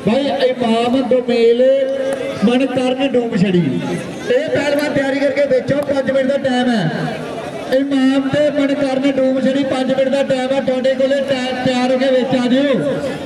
भाई इमाम दोमेल मन करन डूम छड़ी ये पहलवान तैयारी करके बेचो 5 मिनट का टाइम है इमाम ते मन करन डूम छड़ी 5 मिनट का टाइम है तुहाडे कोले तैयार होके बेच आ जाओ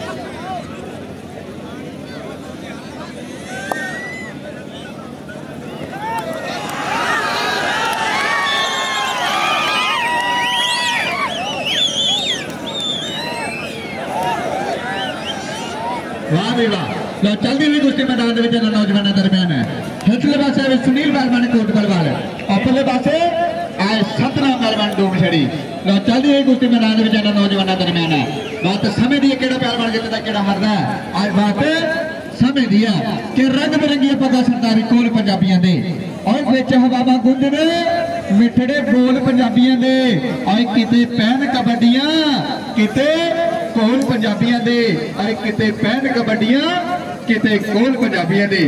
वाह भी वाह लो चलती हुई कुश्ती मैदान नौजवानों दरम्यान है हिचले पासे सुनील पहलवान कोट बलवाल अपने पासे आए सतनाम पहलवान डूम छड़ी लो चलती हुई कुश्ती मैदान नौजवानों दरम्यान है बात समय दी है पहलवान जितदा केड़ा हारदा आज बात समय दी है कि रंग बिरंगी पगा सरदारी कोल पंजाबियों दे और विच हवावां गुंज ने मिठड़े बोल पंजाबियों दे और किते पहन कबड्डियां किते कोल पंजाबियों दे और किते पहन कबड्डियां किते कोल पंजाबियों दे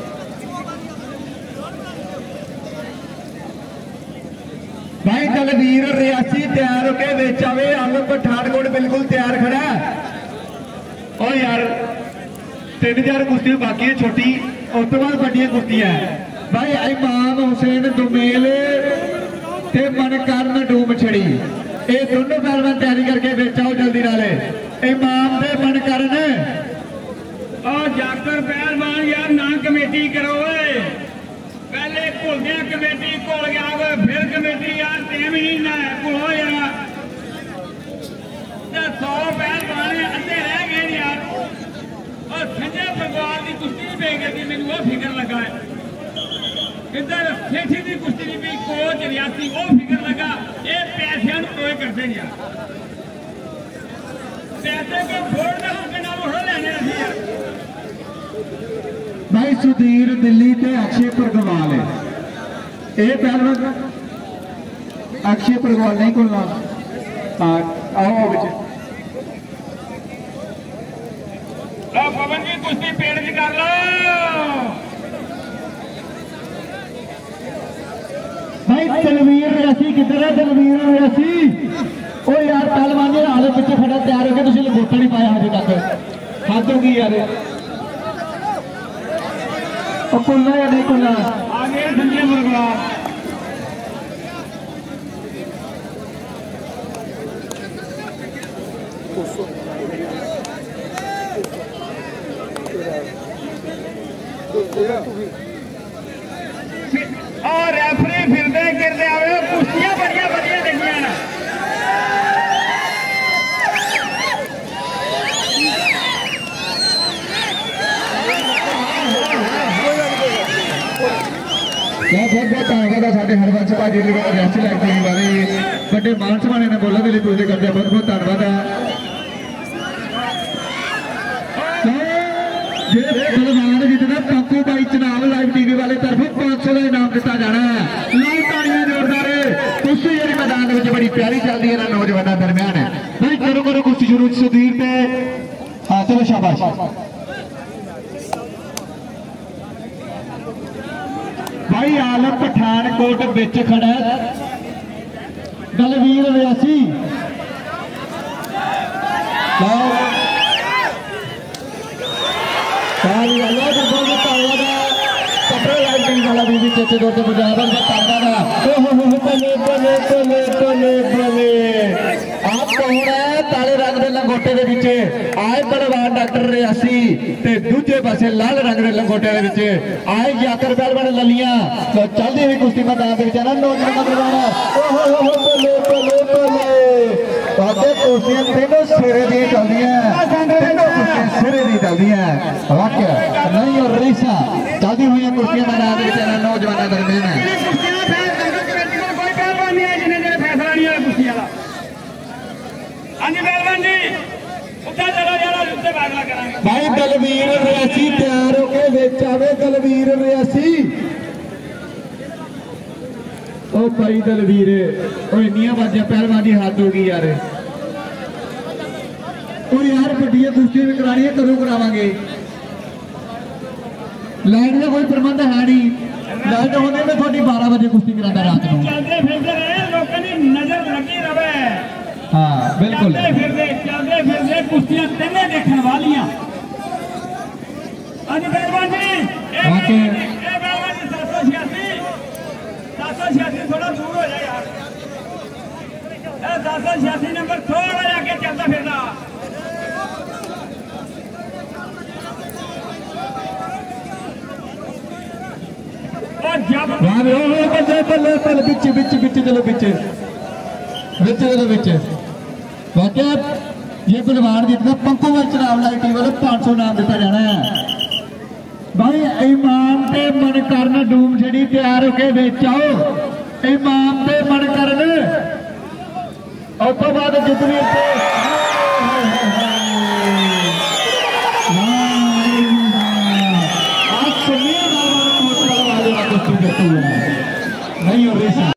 भाई दलवीर रियासी तैयार होके बेच आवे आलम पठानकोट बिल्कुल तैयार खड़ा है और यार 3000 कुश्तियां बाकी है छोटी उस तो बाद बड़ियां कुश्तियां भाई इमाम हुसैन दुमेल ते मनकरन डूम छड़ी ये दोनों पहलवान तैयारी करके बेचाओ जल्दी नाले इमाम दे मनकरन और जाकर पहलवान यार ना कमेटी करो पहले भुलदे कमेटी भुल गया फिर कमेटी यार टाइम ही ना भुलो यार 100 पहलवान अद्धे रह गए यार और संजय बंगाल की कुश्ती नहीं पे गई मैंने वो फिक्र लगा है इधर सेठी की कुश्ती नहीं पी कोच रियासी वो फिक्र लगा ये पैसे कोई करते नहीं यार पैसे को छोड़ना उनके नाम उड़ा लेने यार भाई सुधीर दिल्ली ते अक्षय प्रगवाल है ये पहलवान अक्षय प्रगवाल नहीं खुलना आओ बच्चे पवन जी कुश्ती पेड़ च कर लो भाई दलवीर रियासी किधर है दलवीर रियासी ओ यार पहलवान ने हाले पिछे खड़ा तैयार हो गया तुम लंगोटा नहीं पाया अजे तक हद होगी यार खुलना या नहीं खुलना आगे संजय मुरगला और रेफरी फिरते गिरते आवे कुश्तियां बड़िया बढ़िया देखिया ना बहुत बहुत धन्यवाद साढ़े हरबंश भाजी रियासी लाइब्रेरी वाले बड़े मान समाने ने बोला दिल्ली पूरे करते बहुत बहुत धन्यवाद है जितना पप्पू भाई चनाव लाइव टीवी वाले तरफ 500 का इनाम दिता जाना है लाइव तालियां जोरदार कुश्ती जी मैदान में बड़ी प्यारी चलती है नौजवानों दरम्यान है भाई करो करो कुश्ती शुरू सुधीर से हाँ चलो शाबाश भाई आलम पठानकोट बिच खड़ा दलवीर रियासी चेचे दौर से पंजाब आप कौन है काले रंग के लंगोटे के पीछे आए पहलवान डॉक्टर रियासी ते दूजे पासे लाल रंग के लंगोटे के पीछे आए जाकर पहलवान ललियां तो चलती हुई कुश्ती मैदान के ना नौजवान कुश्तियां तीनों सिरे दी चलती सिरे दी चलती वाक्य नहीं और रेसा चलती हुई कुश्तियां मैदान के नौजवानों दरम्यान भाई दलवीर रियासी तैयार होके बेच आवे दलवीर रियासी ओ भाई दलवीर इन्नियां बाजियां पहलवान की हद हो गई यार और यार बड़िया कुश्तियां भी करानी है कदों करावांगे लाइन का कोई प्रबंध है नहीं लाइन होने में थोड़ी 12 बजे कुश्ती कराता रात को चलते फिरते रहे लोगों की नजर लगी रहे हाँ बिल्कुल चलते फिरते कुश्तियां तेने देखने वालियां हाँ जी पहलवान जी ओके 786 थोड़ा दूर हो जाए यार 786 नंबर थोड़ा जाके चलता फिरना और जब ये बलवान जीतना पंकू चुनाव लाई टीम वालों 500 नाम दिता जाना है भाई इमाम ते मन करन डूम छड़ी तैयार होके बेच आओ इमाम ते मन